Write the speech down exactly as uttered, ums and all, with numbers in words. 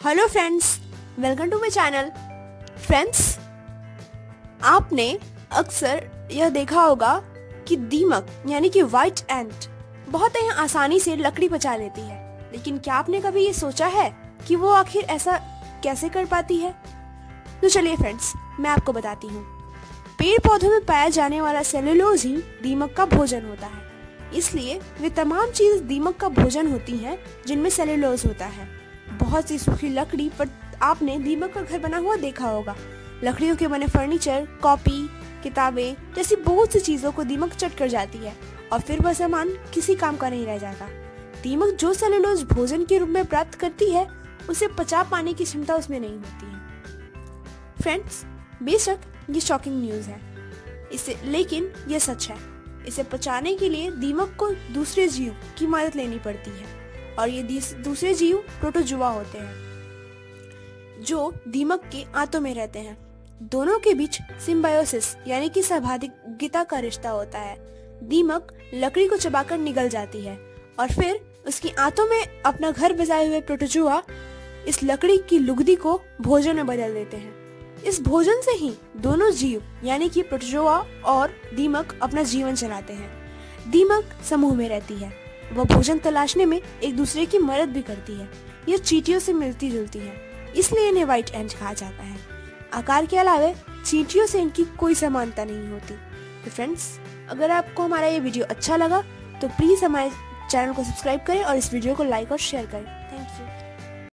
Hello friends, welcome to my channel. Friends, आपने अक्सर यह देखा होगा कि दीमक यानी कि व्हाइट एंट बहुत ही आसानी से लकड़ी पचा लेती है, लेकिन क्या आपने कभी ये सोचा है कि वो आखिर ऐसा कैसे कर पाती है? तो चलिए फ्रेंड्स, मैं आपको बताती हूँ। पेड़ पौधों में पाया जाने वाला सेलुलोज ही दीमक का भोजन होता है, इसलिए वे तमाम चीज दीमक का भोजन होती हैं जिनमें सेलुलोज होता है। बहुत सी सूखी लकड़ी पर आपने दीमक का घर बना हुआ देखा होगा। लकड़ियों के बने फर्नीचर, कॉपी, किताबें जैसी बहुत सी चीजों को दीमक चट कर जाती है और फिर वह सामान किसी काम का नहीं रह जाता। दीमक जो सेलुलोज भोजन के रूप में प्राप्त करती है, उसे पचा पाने की क्षमता उसमें नहीं होती है। फ्रेंड्स, बेशक ये शॉकिंग न्यूज है इसे, लेकिन ये सच है। इसे पचाने के लिए दीमक को दूसरे जीव की मदद लेनी पड़ती है और ये दूसरे जीव प्रोटोजुआ होते हैं जो दीमक के आंतों में रहते हैं। दोनों के बीच सिम्बायोसिस यानी कि सहभागिता का रिश्ता होता है। दीमक लकड़ी को चबाकर निगल जाती है और फिर उसकी आंतों में अपना घर बसाए हुए प्रोटोजुआ इस लकड़ी की लुगदी को भोजन में बदल देते हैं। इस भोजन से ही दोनों जीव यानी कि प्रोटोजुआ और दीमक अपना जीवन चलाते हैं। दीमक समूह में रहती है, वह भोजन तलाशने में एक दूसरे की मदद भी करती है। यह चींटियों से मिलती जुलती है, इसलिए इन्हें व्हाइट एंट कहा जाता है। आकार के अलावा चींटियों से इनकी कोई समानता नहीं होती। तो फ्रेंड्स, अगर आपको हमारा ये वीडियो अच्छा लगा तो प्लीज हमारे चैनल को सब्सक्राइब करें और इस वीडियो को लाइक और शेयर करें। Thank you.